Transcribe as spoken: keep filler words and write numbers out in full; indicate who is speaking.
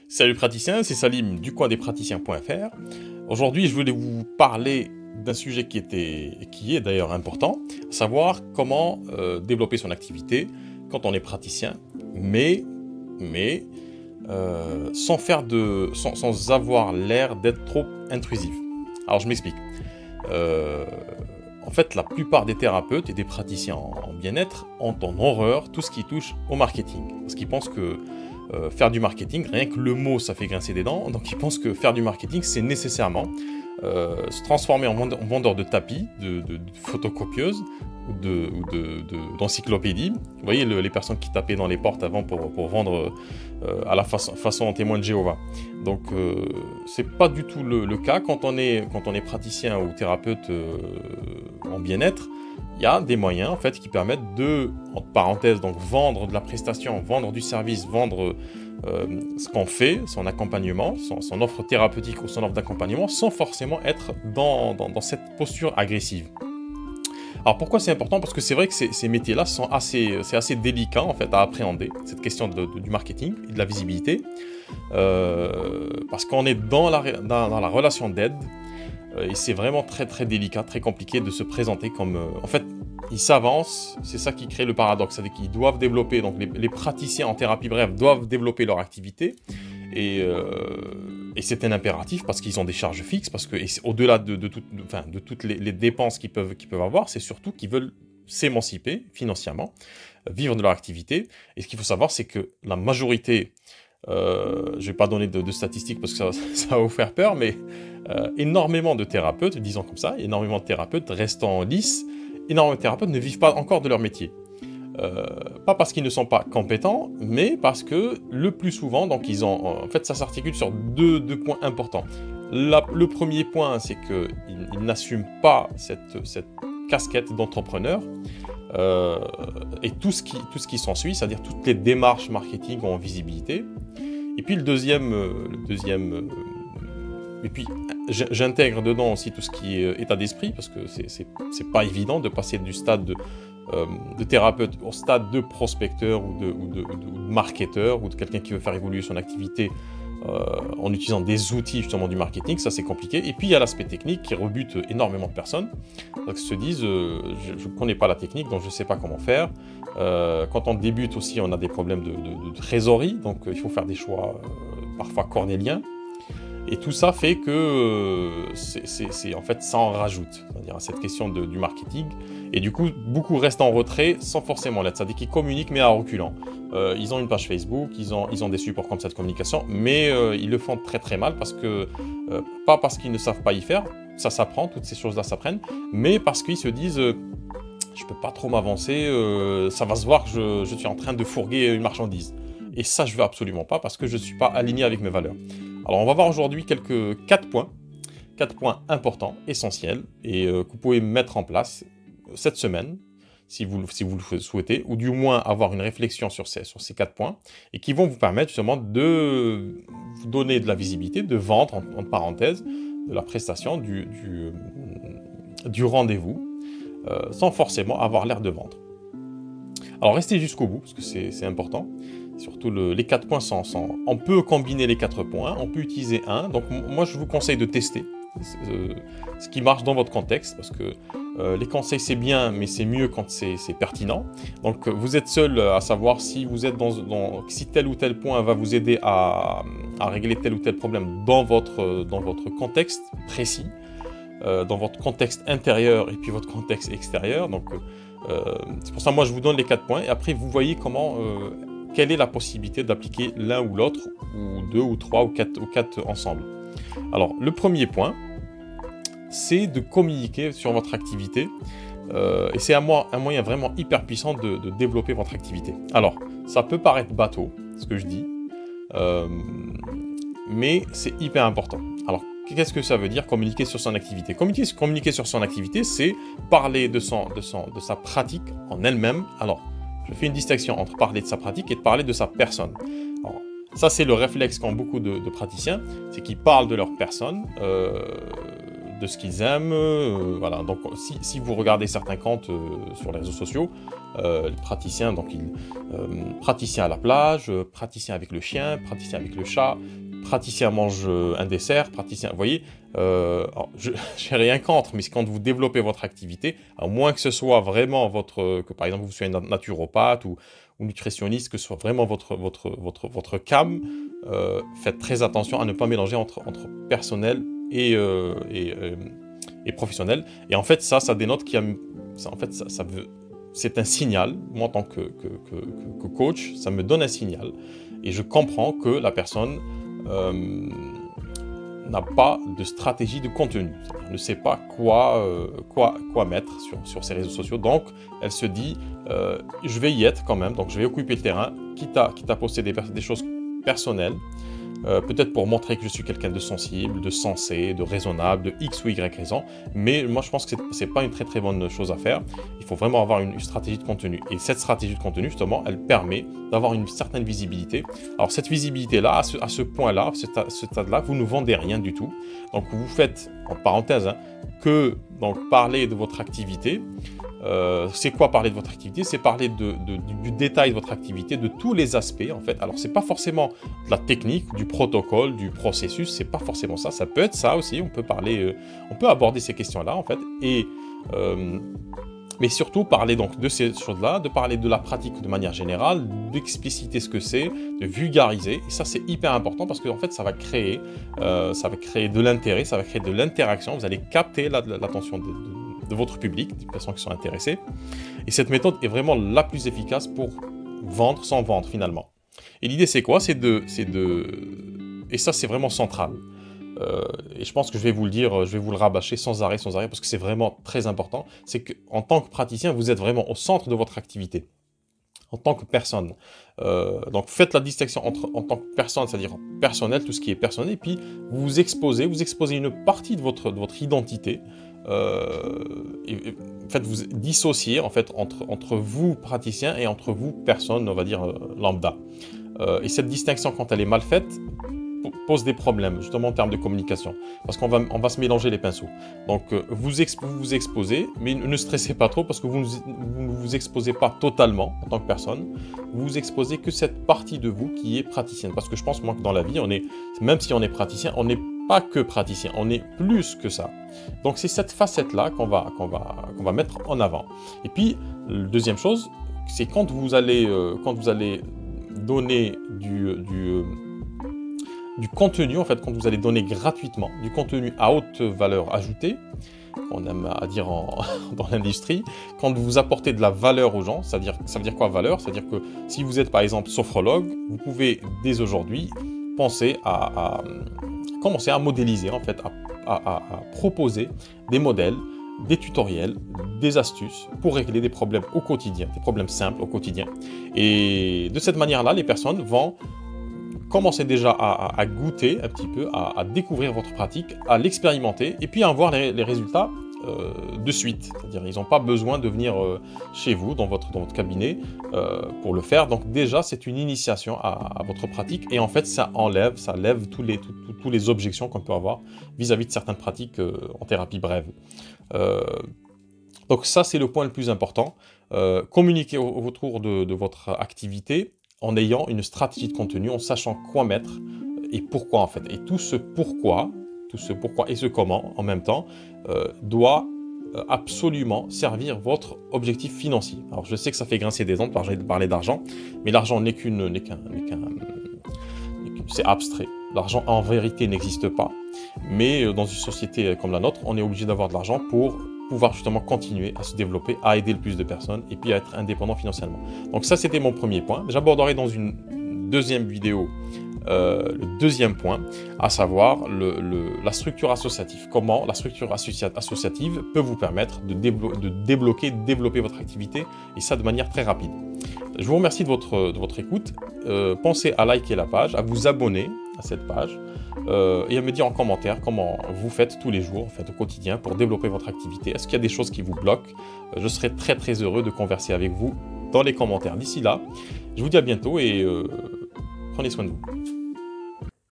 Speaker 1: Salut praticiens, c'est Salim du coin des praticiens point F R. Aujourd'hui, je voulais vous parler d'un sujet qui, était, qui est d'ailleurs important, à savoir comment euh, développer son activité quand on est praticien, mais, mais euh, sans, faire de, sans, sans avoir l'air d'être trop intrusif. Alors je m'explique. Euh, en fait, la plupart des thérapeutes et des praticiens en, en bien-être ont en horreur tout ce qui touche au marketing, parce qu'ils pensent que Euh, faire du marketing, rien que le mot ça fait grincer des dents, donc ils pensent que faire du marketing c'est nécessairement euh, se transformer en vendeur, en vendeur de tapis, de, de, de photocopieuses ou d'encyclopédies. De, de, Vous voyez le, les personnes qui tapaient dans les portes avant pour, pour vendre euh, à la façon, façon témoin de Jéhovah. Donc euh, c'est pas du tout le, le cas quand on est, quand on est praticien ou thérapeute euh, en bien-être. Il y a des moyens en fait qui permettent de, entre parenthèses, donc vendre de la prestation, vendre du service, vendre euh, ce qu'on fait, son accompagnement, son, son offre thérapeutique ou son offre d'accompagnement, sans forcément être dans, dans, dans cette posture agressive. Alors pourquoi c'est important? Parce que c'est vrai que ces, ces métiers-là sont assez, c'est assez délicat en fait à appréhender, cette question de, de, du marketing et de la visibilité, euh, parce qu'on est dans la, dans, dans la relation d'aide. Et c'est vraiment très très délicat, très compliqué de se présenter comme... Euh, en fait, ils s'avancent, c'est ça qui crée le paradoxe, c'est-à-dire qu'ils doivent développer, donc les, les praticiens en thérapie brève doivent développer leur activité, et, euh, et c'est un impératif parce qu'ils ont des charges fixes, parce que au-delà de, de, tout, de, enfin, de toutes les, les dépenses qu'ils peuvent, qu'ils peuvent avoir, c'est surtout qu'ils veulent s'émanciper financièrement, vivre de leur activité, et ce qu'il faut savoir, c'est que la majorité... Euh, je ne vais pas donner de, de statistiques parce que ça, ça va vous faire peur, mais euh, énormément de thérapeutes, disons comme ça, énormément de thérapeutes restent en lice, énormément de thérapeutes ne vivent pas encore de leur métier. Euh, pas parce qu'ils ne sont pas compétents, mais parce que le plus souvent, donc ils ont, en fait ça s'articule sur deux, deux points importants. La, le premier point, c'est qu'ils ils n'assument pas cette, cette casquette d'entrepreneur. Euh, et tout ce qui, tout ce qui s'ensuit, c'est-à-dire toutes les démarches marketing en visibilité. Et puis le deuxième, le deuxième euh, et puis j'intègre dedans aussi tout ce qui est état d'esprit, parce que c'est pas évident de passer du stade de, euh, de thérapeute au stade de prospecteur ou de, ou de, de, de marketeur, ou de quelqu'un qui veut faire évoluer son activité Euh, en utilisant des outils justement du marketing. Ça c'est compliqué. Et puis il y a l'aspect technique qui rebute énormément de personnes, donc se disent euh, je ne connais pas la technique, donc je ne sais pas comment faire. Euh, quand on débute aussi, on a des problèmes de, de, de trésorerie, donc euh, il faut faire des choix euh, parfois cornéliens. Et tout ça fait que euh, c'est en fait ça en rajoute, c'est-à-dire à cette question de, du marketing. Et du coup, beaucoup restent en retrait sans forcément l'être. C'est-à-dire qu'ils communiquent mais à reculons. Euh, ils ont une page Facebook, ils ont, ils ont des supports comme ça de communication, mais euh, ils le font très très mal parce que, euh, pas parce qu'ils ne savent pas y faire, ça s'apprend, toutes ces choses-là s'apprennent, mais parce qu'ils se disent euh, je peux pas trop m'avancer, euh, ça va se voir que je, je suis en train de fourguer une marchandise. Et ça, je veux absolument pas parce que je ne suis pas aligné avec mes valeurs. Alors, on va voir aujourd'hui quelques quatre points, quatre points importants, essentiels, et euh, que vous pouvez mettre en place cette semaine, si vous, si vous le souhaitez, ou du moins avoir une réflexion sur ces, sur ces quatre points, et qui vont vous permettre justement de vous donner de la visibilité, de vendre, en, en parenthèse, de la prestation, du, du, du rendez-vous, euh, sans forcément avoir l'air de vendre. Alors, restez jusqu'au bout, parce que c'est important. Surtout le, les quatre points sont, sont... On peut combiner les quatre points, on peut utiliser un. Donc moi je vous conseille de tester euh, ce qui marche dans votre contexte, parce que euh, les conseils c'est bien, mais c'est mieux quand c'est pertinent. Donc vous êtes seul à savoir si vous êtes dans, dans si tel ou tel point va vous aider à, à régler tel ou tel problème dans votre, dans votre contexte précis, euh, dans votre contexte intérieur et puis votre contexte extérieur. Donc euh, c'est pour ça moi je vous donne les quatre points et après vous voyez comment euh, quelle est la possibilité d'appliquer l'un ou l'autre, ou deux, ou trois, ou quatre, ou quatre ensemble. Alors, le premier point, c'est de communiquer sur votre activité. Euh, et c'est un, un moyen vraiment hyper puissant de, de développer votre activité. Alors, ça peut paraître bateau, ce que je dis, euh, mais c'est hyper important. Alors, qu'est-ce que ça veut dire communiquer sur son activité? Communiquer, communiquer sur son activité, c'est parler de, son, de, son, de sa pratique en elle-même. Alors, je fais une distinction entre parler de sa pratique et de parler de sa personne. Alors, ça, c'est le réflexe qu'ont beaucoup de, de praticiens, c'est qu'ils parlent de leur personne, euh, de ce qu'ils aiment. Euh, voilà. Donc, si, si vous regardez certains comptes euh, sur les réseaux sociaux, euh, les praticiens, donc ils, euh, praticiens à la plage, euh, praticiens avec le chien, praticiens avec le chat, praticien mange un dessert, praticien, vous voyez, euh, je n'ai rien contre, mais quand vous développez votre activité, à moins que ce soit vraiment votre, que par exemple vous soyez naturopathe ou, ou nutritionniste, que ce soit vraiment votre, votre, votre, votre cam, euh, faites très attention à ne pas mélanger entre, entre personnel et, euh, et, euh, et professionnel. Et en fait, ça, ça dénote qu'il y a, ça, en fait, ça, ça veut, c'est un signal, moi en tant que, que, que, que coach, ça me donne un signal, et je comprends que la personne Euh, n'a pas de stratégie de contenu, elle ne sait pas quoi, euh, quoi, quoi mettre sur, sur ses réseaux sociaux, donc elle se dit euh, je vais y être quand même, donc je vais occuper le terrain, quitte à, quitte à poster des, des choses personnelles, euh, peut-être pour montrer que je suis quelqu'un de sensible, de sensé, de raisonnable, de X ou Y raison, mais moi je pense que ce n'est pas une très très bonne chose à faire. Il faut vraiment avoir une, une stratégie de contenu, et cette stratégie de contenu justement, elle permet d'avoir une certaine visibilité. Alors cette visibilité-là, à ce, à ce point-là, à ce, ce stade-là, vous ne vendez rien du tout, donc vous faites, en parenthèse, hein, que donc, parler de votre activité. Euh, c'est quoi parler de votre activité? C'est parler de, de, du, du détail de votre activité, de tous les aspects en fait. Alors c'est pas forcément de la technique, du protocole, du processus, c'est pas forcément ça. Ça peut être ça aussi. On peut parler, euh, on peut aborder ces questions-là en fait. Et euh, mais surtout parler donc de ces choses-là, de parler de la pratique de manière générale, d'expliciter ce que c'est, de vulgariser. Et ça c'est hyper important parce que en fait ça va créer, euh, ça va créer de l'intérêt, ça va créer de l'interaction. Vous allez capter l'attention de, de de votre public, des personnes qui sont intéressées. Et cette méthode est vraiment la plus efficace pour vendre sans vendre finalement. Et l'idée c'est quoi? C'est de, c'est de... Et ça c'est vraiment central. Euh, et je pense que je vais vous le dire, je vais vous le rabâcher sans arrêt, sans arrêt, parce que c'est vraiment très important. C'est qu'en tant que praticien, vous êtes vraiment au centre de votre activité. En tant que personne. Euh, donc faites la distinction entre en tant que personne, c'est-à-dire personnel, tout ce qui est personnel, et puis vous vous exposez, vous exposez une partie de votre, de votre identité, euh, et, et, en fait, vous dissociez en fait, entre, entre vous, praticien, et entre vous, personne, on va dire, euh, lambda. Euh, et cette distinction, quand elle est mal faite, pose des problèmes, justement en termes de communication, parce qu'on va, on va se mélanger les pinceaux. Donc, euh, vous, exp vous vous exposez, mais ne stressez pas trop, parce que vous ne vous, vous exposez pas totalement en tant que personne, vous vous exposez que cette partie de vous qui est praticienne, parce que je pense, moi, que dans la vie, on est, même si on est praticien, on n'est pas que praticien, on est plus que ça. Donc, c'est cette facette-là qu'on va, qu'on va, qu'on va mettre en avant. Et puis, la deuxième chose, c'est quand vous allez, euh, quand vous allez donner du... du euh, du contenu, en fait, quand vous allez donner gratuitement du contenu à haute valeur ajoutée, on aime à dire en, dans l'industrie, quand vous apportez de la valeur aux gens, ça veut dire, ça veut dire quoi valeur? C'est-à-dire que si vous êtes par exemple sophrologue, vous pouvez dès aujourd'hui penser à, à commencer à modéliser, en fait, à, à, à proposer des modèles, des tutoriels, des astuces pour régler des problèmes au quotidien, des problèmes simples au quotidien. Et de cette manière-là, les personnes vont commencez déjà à, à, à goûter un petit peu, à, à découvrir votre pratique, à l'expérimenter et puis à voir les, les résultats euh, de suite. C'est-à-dire ils n'ont pas besoin de venir euh, chez vous, dans votre, dans votre cabinet, euh, pour le faire. Donc déjà, c'est une initiation à, à votre pratique et en fait, ça enlève, ça lève tous les, tous, tous, tous les objections qu'on peut avoir vis-à-vis de certaines pratiques euh, en thérapie brève. Euh, donc ça, c'est le point le plus important. Euh, communiquer autour de, de votre activité en ayant une stratégie de contenu, en sachant quoi mettre et pourquoi en fait. Et tout ce pourquoi, tout ce pourquoi et ce comment en même temps, euh, doit euh, absolument servir votre objectif financier. Alors je sais que ça fait grincer des dents de parler d'argent, mais l'argent n'est qu'une, n'est qu'un, n'est qu'un, c'est abstrait. L'argent en vérité n'existe pas, mais dans une société comme la nôtre, on est obligé d'avoir de l'argent pour pouvoir justement continuer à se développer, à aider le plus de personnes et puis à être indépendant financièrement. Donc ça, c'était mon premier point. J'aborderai dans une deuxième vidéo euh, le deuxième point, à savoir le, le, la structure associative. Comment la structure associa associative peut vous permettre de, déblo de débloquer, de développer votre activité et ça de manière très rapide. Je vous remercie de votre, de votre écoute. Euh, pensez à liker la page, à vous abonner à cette page euh, et à me dire en commentaire comment vous faites tous les jours, en fait, au quotidien pour développer votre activité. Est-ce qu'il y a des choses qui vous bloquent? Je serai très très heureux de converser avec vous dans les commentaires. D'ici là, je vous dis à bientôt et euh, prenez soin de vous.